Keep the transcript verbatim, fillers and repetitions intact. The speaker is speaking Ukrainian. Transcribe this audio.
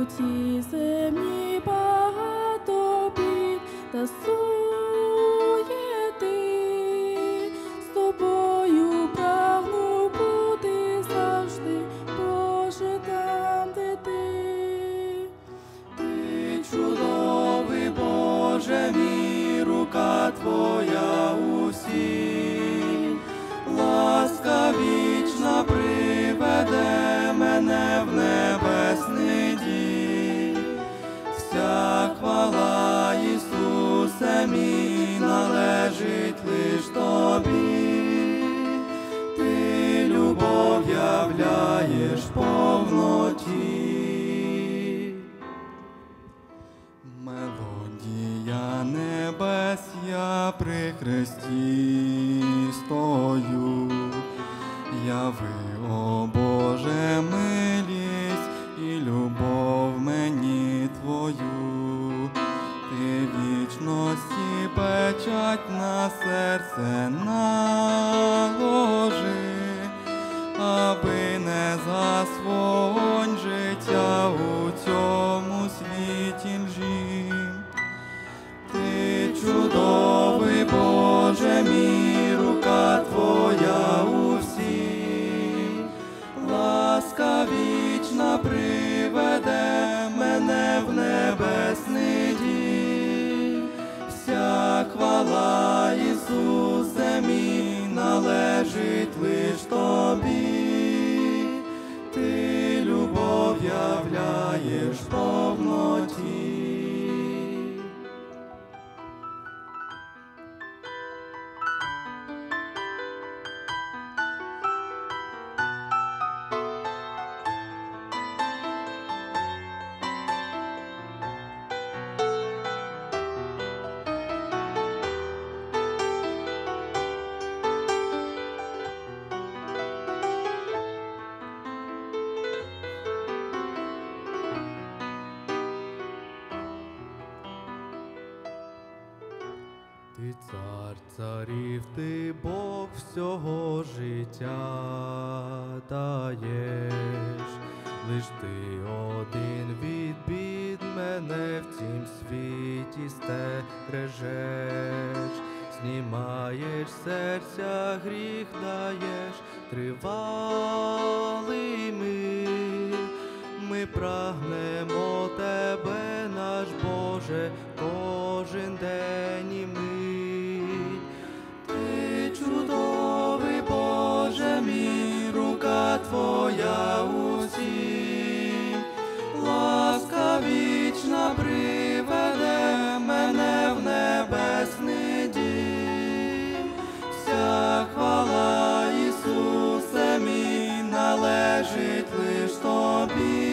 цій землі багато бід та суєти. З тобою прагну бути завжди, Боже, там, де ти. Ти чудовий, Боже мій, рука Твоя усі. Ласка вічна приведе мене в небесний дім. Вся хвала, Ісусе мій, належить лиш Тобі. Ти любов являєш в повноті. Мелодія небес, я при хресті стою. Яви, о Боже, милість і любов мені Твою. Ти вічності печать на серце наложи, аби не згас вогонь життя у цьому світі лжі. Ти чудовий, Боже мій, рука Твоя усі. Ласка вічна приведе мене в небесний дім. Вся хвала, Ісусе мій, належить лиш Тобі. Ти любов являєш в повноті. Ти цар царів, ти Бог всього життя даєш. Лиш ти один від бід мене в цім світі стережеш. Знімаєш серця, гріх даєш, тривалий мир. Ми прагнемо Тебе, наш Боже, кожен день і мить. Ти чудовий, Боже мій, рука Твоя усім. Ласка вічна приведе мене в небесний дім. Вся хвала, Ісусе мій, належить лиш Тобі.